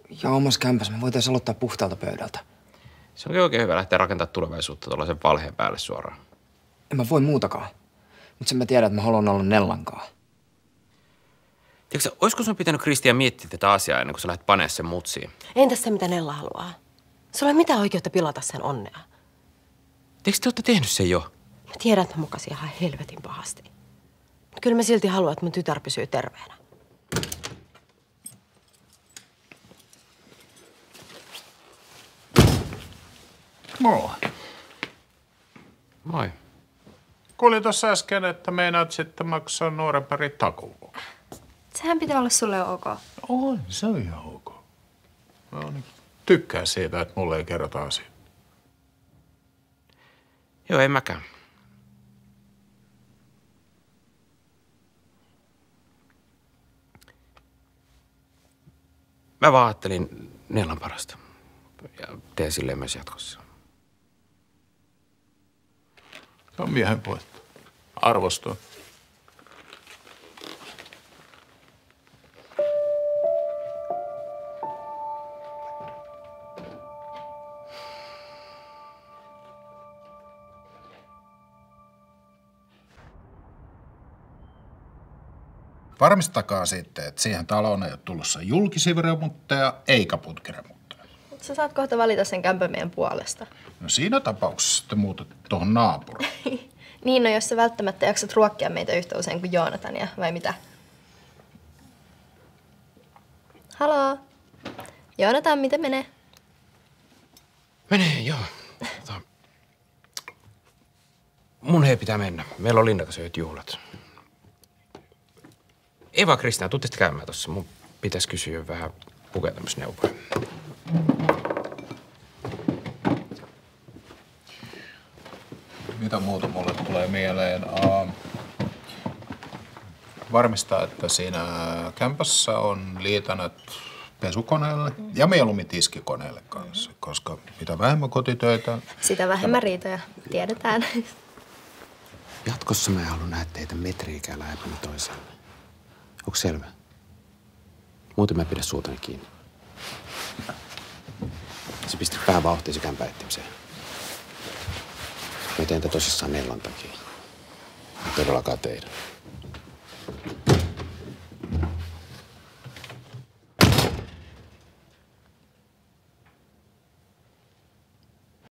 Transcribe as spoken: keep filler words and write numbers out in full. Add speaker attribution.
Speaker 1: Ja omassa kämpässä me voitaisiin aloittaa puhtaalta pöydältä.
Speaker 2: Se onkin oikein hyvä lähteä rakentamaan tulevaisuutta tuollaisen valheen päälle suoraan.
Speaker 1: En mä voi muutakaan. Mutta sen mä tiedän, että mä haluan olla Nellankaan.
Speaker 2: Tiedätkö, olisiko sun pitänyt Kristian miettiä tätä asiaa ennen kuin sä lähdet panemaan sen mutsiin?
Speaker 3: Entäs se, mitä Nella haluaa? Sulla ei ole mitään oikeutta pilata sen onnea.
Speaker 2: Eikö te olette tehnyt sen jo?
Speaker 3: Mä tiedän, että mä mokasin ihan helvetin pahasti. Mutta kyllä mä silti haluan, että mun tytär pysyy terveenä.
Speaker 4: Moi.
Speaker 2: Moi.
Speaker 4: Kuulin tuossa äsken, että meinaat sitten maksaa nuoren parin takuun.
Speaker 5: Sehän pitää olla sulle ok.
Speaker 4: Oi, se on ihan ok. Mä tykkään siitä, että mulle ei kerrota asiaa.
Speaker 2: Joo, en mäkään. Mä vaan ajattelin Nellan parasta. Ja teen silleen myös jatkossa.
Speaker 4: Se on miehen puhetta. Arvostan. Varmistakaa sitten, että siihen taloon ei ole tulossa julkisivuremontteja eikä putkiremontteja.
Speaker 5: Sä saat kohta valita sen kämpän meidän puolesta.
Speaker 4: No siinä tapauksessa sitten muutat tuohon naapuriin.
Speaker 5: Niin, no jos sä välttämättä jaksat ruokkia meitä yhtä usein kuin Joonatania, vai mitä? Haloo? Joonatan, miten menee?
Speaker 2: Menee, joo. Tota, mun ei pitää mennä. Meillä on Linnan kanssa yhdet juhlat. Ei vaan Kristiina, tuu tästä käymään tossa. Mun pitäisi kysyä vähän pukeutumisneuvoja.
Speaker 4: Mitä muuta mulle tulee mieleen? Uh, varmistaa, että siinä kämpässä on liitännät pesukoneelle ja mieluummin tiskikoneelle kanssa, koska mitä vähemmän kotitöitä...
Speaker 5: Sitä vähemmän riitoja, tiedetään.
Speaker 2: Jatkossa mä en halua nähdä teitä metriikään lähempänä toiselle. Onko selvä? Muuten mä pidä suutani kiinni. Se pisti pää vauhtiin kämpän etsimiseen. Mä teen tätä tosissaan Nellan takia. Todellakaan teidän.